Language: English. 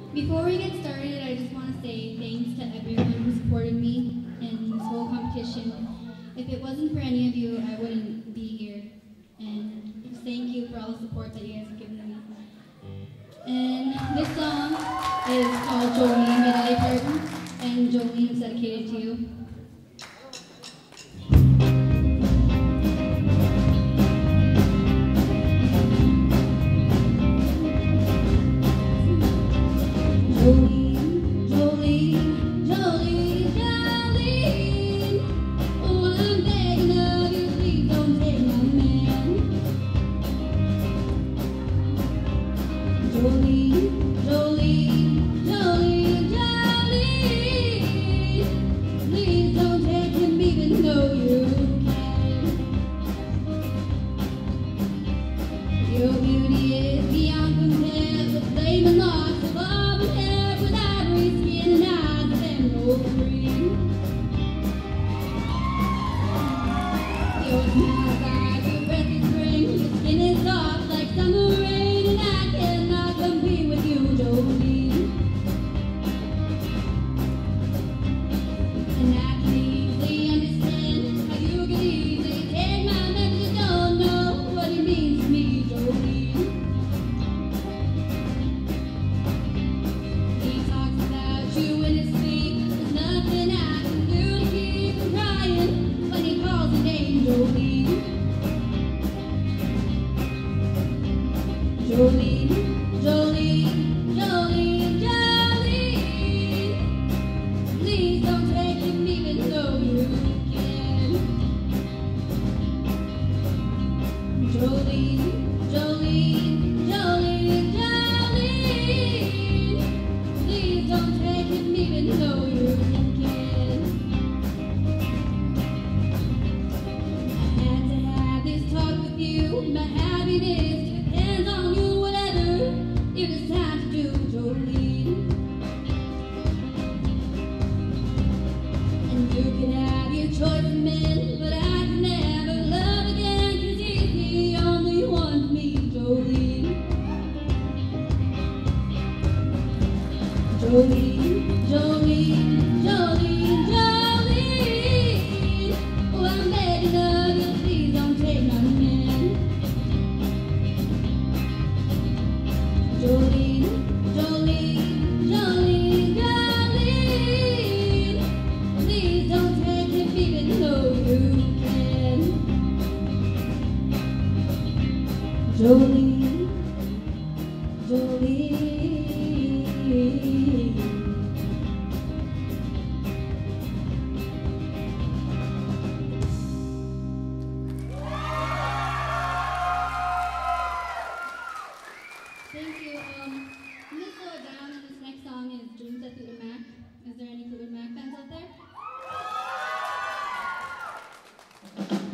Before we get started, I just want to say thanks to everyone who supported me in this whole competition. If it wasn't for any of you, I wouldn't be here. And just thank you for all the support that you guys have given me. And this song is called Jolene by Dolly Parton, and Jolene is dedicated to you. Jolene, Jolene, Jolene, Jolene. Oh, I'm begging of you, please don't take my man. Jolene, Jolene, Jolene, Jolene. Please don't take him even though you can. Your beauty is beyond compare, the flaming locks of auburn hair with ivory skin and eyes of emerald green. Your smile's like a breath of spring, your skin is soft like summer rain, and I cannot compete with you, Jolene. And I can easily understand how you can easily take my message, don't know what it means to me, Jolene. He talks about you in his sleep. There's nothing I can do to keep from crying when he calls your name, Jolene. Jolene, Jolene, Jolene, Jolene. Please don't take him even though you can. Jolene, Jolene, Jolene, Jolene. Please don't take him even though you can. I had to have this talk with you. My happiness depends on you, whatever you decide to do, Jolene. And you can have your choice of men, but I can never love again, 'cause he's the only one for me, Jolene. Jolene, Jolene, Jolene, Jolene. Oh, I'm begging of you, please don't take my man. Jolene, Jolene, Jolene, Jolene. Please don't take him even though you can. Jolene, Jolene. Thank you. I'm going to slow it down, and this next song is Dreams by Fleetwood Mac. Is there any Fleetwood Mac fans out there?